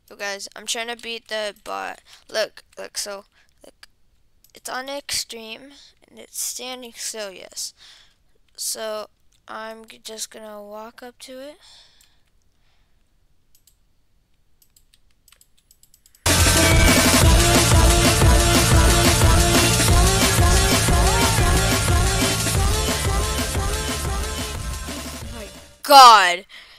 So guys, I'm trying to beat the bot. Look, so look, it's on extreme and it's standing still, yes. So I'm just gonna walk up to it. Oh my God.